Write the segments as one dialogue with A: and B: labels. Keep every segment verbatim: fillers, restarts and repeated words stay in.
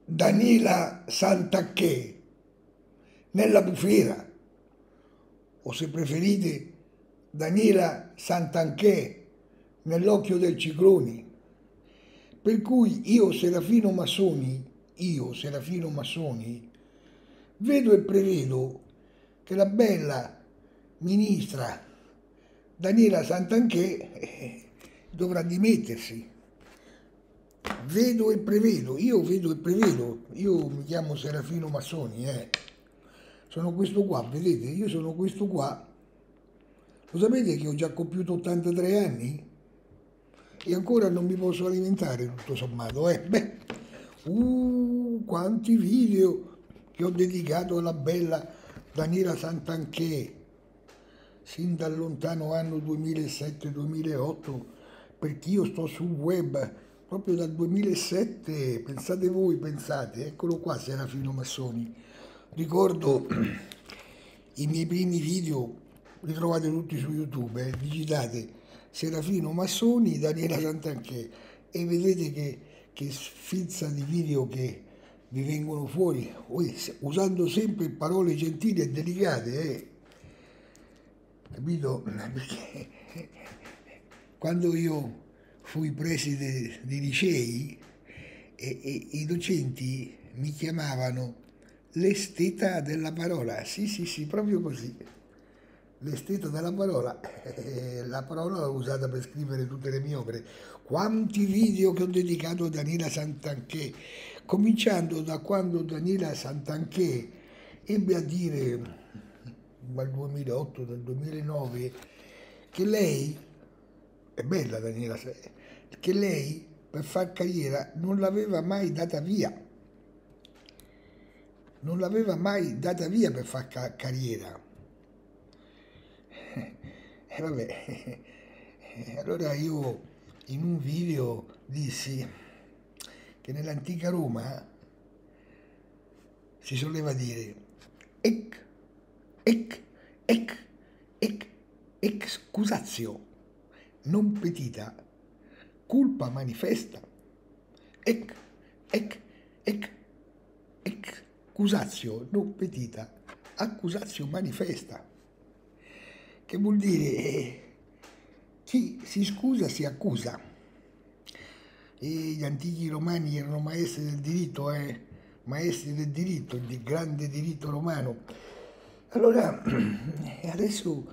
A: Daniela Santanchè nella bufera, o se preferite Daniela Santanchè nell'occhio del ciclone. Per cui io, Serafino Massoni, io, Serafino Massoni, vedo e prevedo che la bella ministra Daniela Santanchè eh, dovrà dimettersi. Vedo e prevedo, io vedo e prevedo, io mi chiamo Serafino Massoni, eh. Sono questo qua, vedete, io sono questo qua. Lo sapete che ho già compiuto ottantatré anni? E ancora non mi posso alimentare, tutto sommato, eh. Beh, uh, quanti video che ho dedicato alla bella Daniela Santanchè, sin dal lontano anno duemilasette duemilaotto, perché io sto sul web proprio dal duemilasette, pensate voi, pensate, eccolo qua Serafino Massoni. Ricordo i miei primi video, li trovate tutti su YouTube, eh, digitate Serafino Massoni, Daniela Santanchè e vedete che, che sfilza di video che vi vengono fuori, usando sempre parole gentili e delicate, eh. Capito? Perché quando io fui preside di licei e, e i docenti mi chiamavano l'esteta della parola, sì sì sì, proprio così, l'esteta della parola, eh, la parola l'ho usata per scrivere tutte le mie opere. Quanti video che ho dedicato a Daniela Santanchè, cominciando da quando Daniela Santanchè ebbe a dire dal duemilaotto, dal duemilanove, che lei, è bella Daniela, che lei per far carriera non l'aveva mai data via, non l'aveva mai data via per far ca carriera. E eh, vabbè, allora io in un video dissi che nell'antica Roma si soleva dire ec, ec, ec, ec, excusatio, non petita, culpa manifesta, ec, ec, ec, excusatio, non petita, accusatio manifesta, che vuol dire eh, chi si scusa si accusa. E gli antichi romani erano maestri del diritto, eh? maestri del diritto, il grande diritto romano. Allora, adesso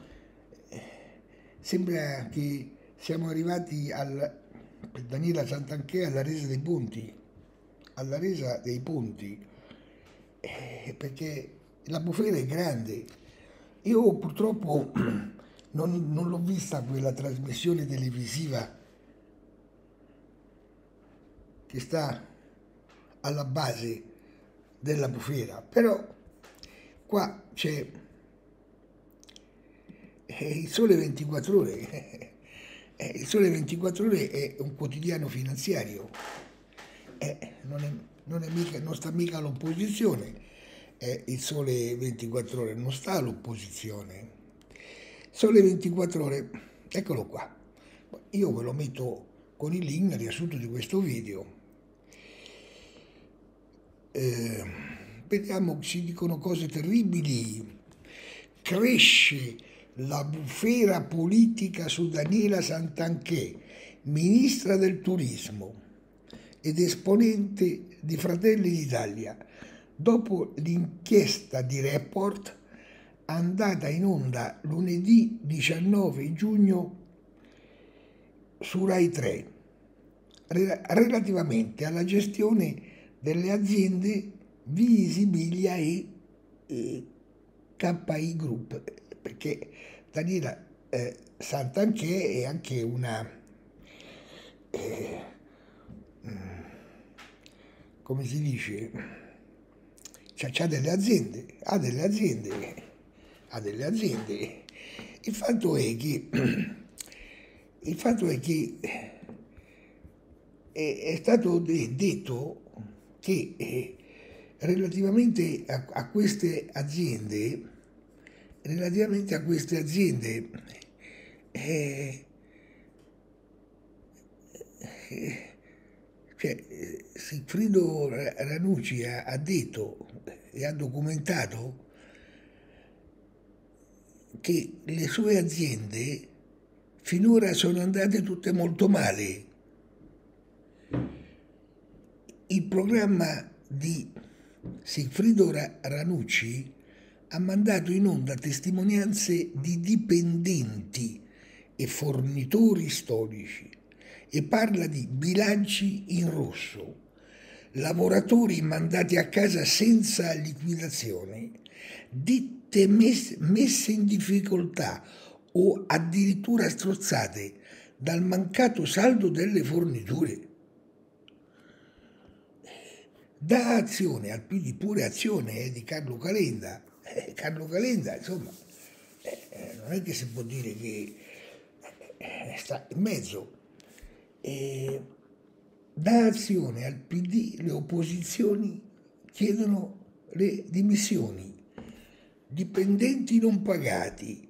A: sembra che siamo arrivati al, per Daniela Santanchè alla resa dei ponti, alla resa dei ponti, eh, perché la bufera è grande. Io purtroppo non, non l'ho vista quella trasmissione televisiva che sta alla base della bufera, però qua c'è il Sole ventiquattro Ore. Il Sole ventiquattro Ore è un quotidiano finanziario, eh, non, è, non, è mica, non sta mica all'opposizione, eh, il Sole ventiquattro Ore non sta all'opposizione. Sole ventiquattro Ore, eccolo qua, io ve lo metto con il link nel riassunto di questo video. Eh, vediamo, si dicono cose terribili. Cresce la bufera politica su Daniela Santanchè, ministra del turismo ed esponente di Fratelli d'Italia, dopo l'inchiesta di Report andata in onda lunedì diciannove giugno su Rai tre, relativamente alla gestione delle aziende Visibilia e, e K I Group, perché Daniela eh, Santanchè è anche una, eh, come si dice, c'ha delle aziende, ha delle aziende, ha delle aziende. Il fatto è che, il fatto è che è, è stato detto che eh, relativamente a, a queste aziende, relativamente a queste aziende, eh, eh, Cioè, Sigfrido Ranucci ha, ha detto e ha documentato che le sue aziende finora sono andate tutte molto male. Il programma di Sigfrido Ranucci ha mandato in onda testimonianze di dipendenti e fornitori storici e parla di bilanci in rosso, lavoratori mandati a casa senza liquidazione, ditte messe in difficoltà o addirittura strozzate dal mancato saldo delle forniture. Da Azione al più di pure Azione eh, di Carlo Calenda. Eh, Carlo Calenda, insomma, eh, non è che si può dire che eh, sta in mezzo. Eh, da Azione al P D le opposizioni chiedono le dimissioni, dipendenti non pagati,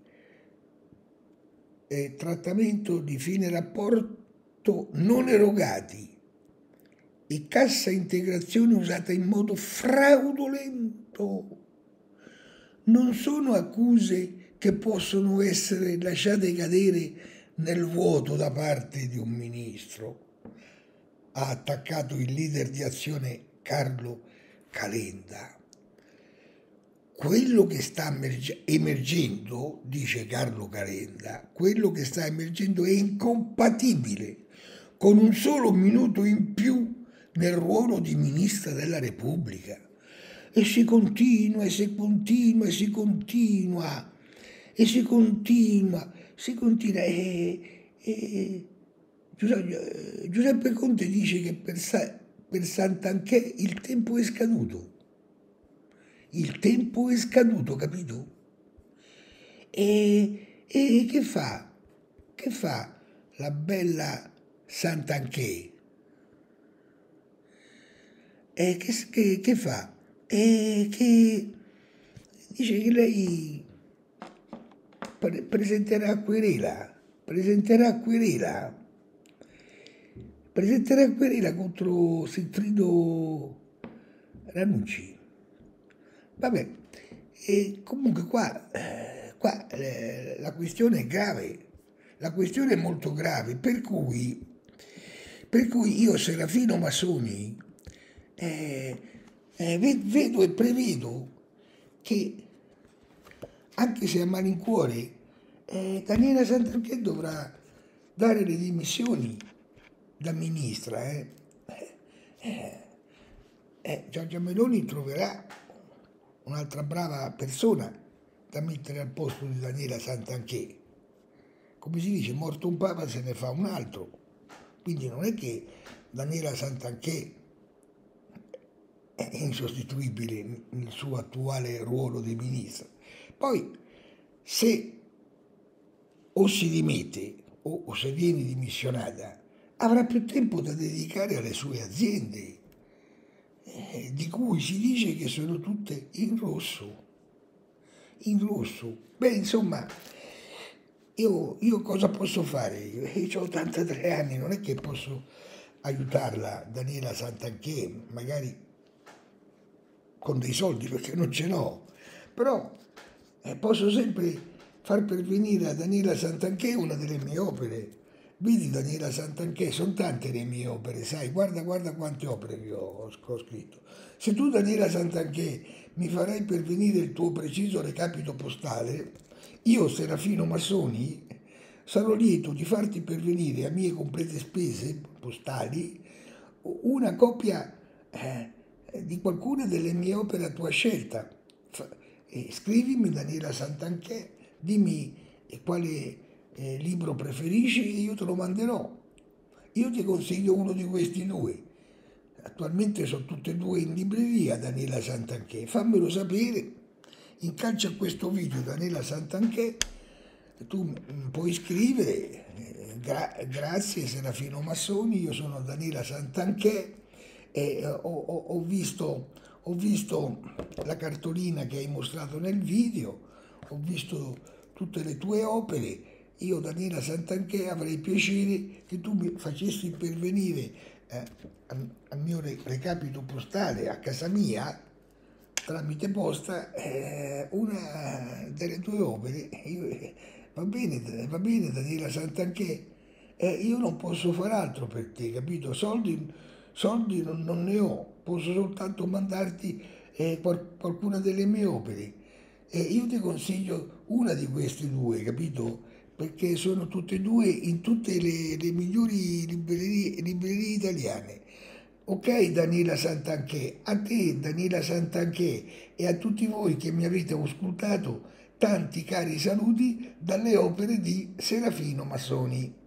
A: eh, trattamento di fine rapporto non erogati e cassa integrazione usata in modo fraudolento. Non sono accuse che possono essere lasciate cadere nel vuoto da parte di un ministro, ha attaccato il leader di Azione Carlo Calenda. Quello che sta emergendo, dice Carlo Calenda, quello che sta emergendo è incompatibile con un solo minuto in più nel ruolo di ministra della Repubblica. E si continua, e si continua, e si continua, e si continua, si continua. E, e Giuseppe Conte dice che per, per Santanchè il tempo è scaduto. Il tempo è scaduto, capito? E, e che fa? Che fa la bella Santanchè? E che, che, che fa? E che dice che lei pre presenterà querela, presenterà querela, presenterà querela contro Sigfrido Ranucci. Vabbè, e comunque qua, eh, qua eh, la questione è grave, la questione è molto grave, per cui, per cui io, Serafino Massoni, eh, eh, vedo e prevedo che, anche se a malincuore, eh, Daniela Santanchè dovrà dare le dimissioni da ministra. Eh. Eh, eh, Giorgia Meloni troverà un'altra brava persona da mettere al posto di Daniela Santanchè. Come si dice, morto un papa se ne fa un altro. Quindi non è che Daniela Santanchè è insostituibile nel suo attuale ruolo di ministro. Poi, se o si dimette o, o se viene dimissionata, avrà più tempo da dedicare alle sue aziende, eh, di cui si dice che sono tutte in rosso. In rosso. Beh, insomma, io, io cosa posso fare? Io, io ho ottantatré anni, non è che posso aiutarla, Daniela Santanchè, magari con dei soldi, perché non ce n'ho, però eh, posso sempre far pervenire a Daniela Santanchè una delle mie opere. Vedi Daniela Santanchè, sono tante le mie opere, sai, guarda, guarda quante opere che ho, ho scritto. Se tu, Daniela Santanchè, mi farai pervenire il tuo preciso recapito postale, io, Serafino Massoni, sarò lieto di farti pervenire a mie complete spese postali una copia eh, di qualcuna delle mie opere a tua scelta. E scrivimi, Daniela Santanchè, dimmi quale eh, libro preferisci e io te lo manderò. Io ti consiglio uno di questi due. Attualmente sono tutte e due in libreria, Daniela Santanchè. Fammelo sapere, incalcia a questo video Daniela Santanchè, tu puoi scrivere, eh, gra grazie Serafino Massoni, io sono Daniela Santanchè e ho, ho, ho, visto, ho visto la cartolina che hai mostrato nel video, ho visto tutte le tue opere. Io, Daniela Santanchè, avrei piacere che tu mi facessi pervenire eh, al, al mio recapito postale a casa mia, tramite posta, eh, una delle tue opere. Io, eh, va bene, va bene Daniela Santanchè, eh, io non posso far altro per te, capito? Soldi, soldi non, non ne ho, posso soltanto mandarti eh, qual- qualcuna delle mie opere. E io ti consiglio una di queste due, capito? Perché sono tutte e due in tutte le, le migliori librerie, librerie italiane. Ok Daniela Santanchè, a te Daniela Santanchè e a tutti voi che mi avete ascoltato, tanti cari saluti dalle opere di Serafino Massoni.